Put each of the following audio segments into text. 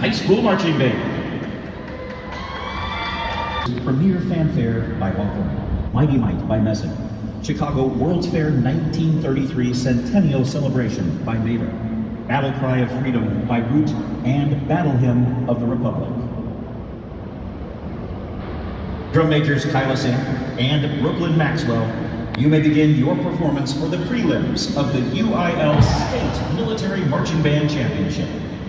High School Marching Band. Premier Fanfare by Hawthorne, Mighty Might by Messing, Chicago World's Fair 1933 Centennial Celebration by Baylor, Battle Cry of Freedom by Root, and Battle Hymn of the Republic. Drum majors Kyla Sanford and Brooklyn Maxwell, you may begin your performance for the prelims of the UIL State Military Marching Band Championship.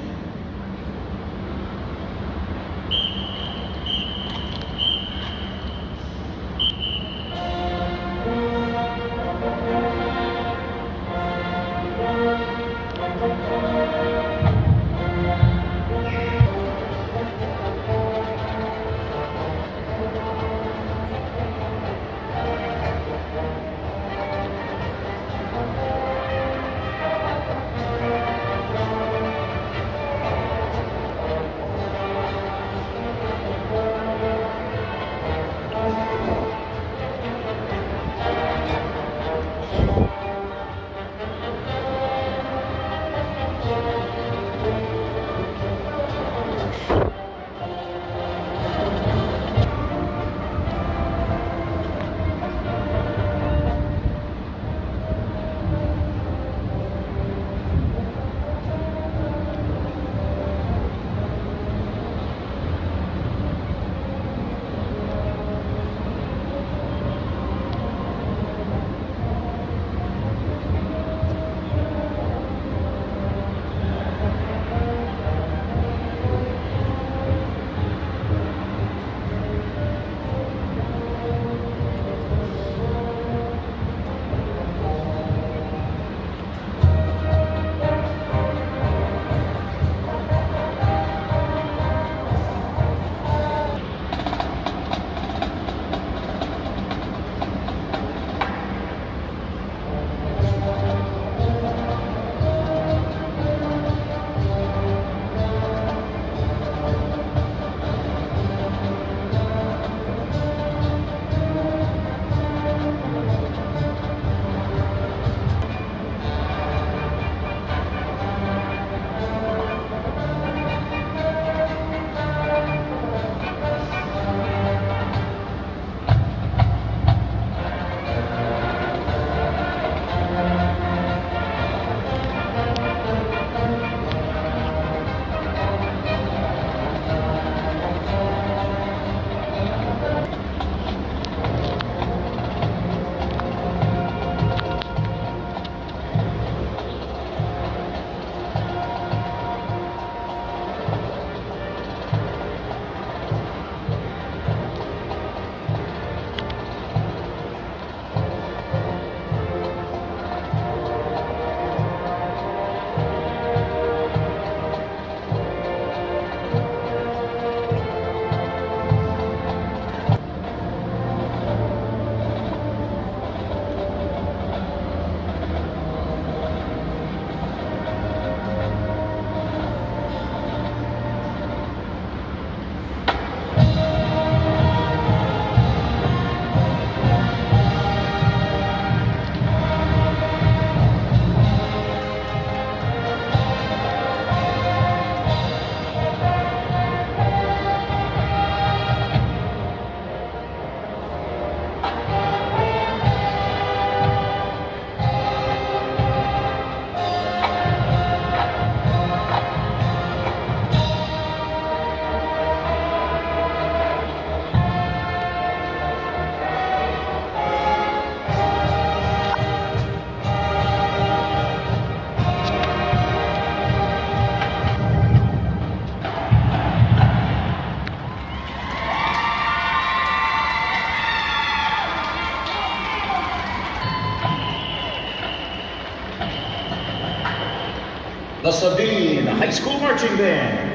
The Sabine High School Marching Band.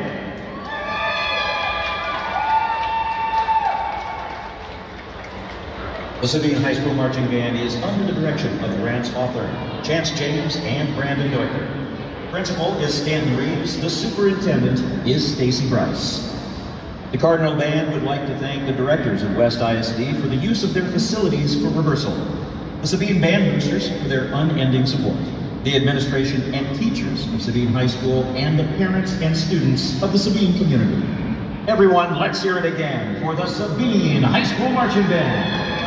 The Sabine High School Marching Band is under the direction of Grants Hawthorne, Chance James, and Brandon Deutler. Principal is Stanton Reeves. The superintendent is Stacy Bryce. The Cardinal Band would like to thank the directors of West ISD for the use of their facilities for rehearsal. The Sabine Band boosters for their unending support. the administration and teachers of Sabine High School, and the parents and students of the Sabine community. Everyone, let's hear it again for the Sabine High School Marching Band.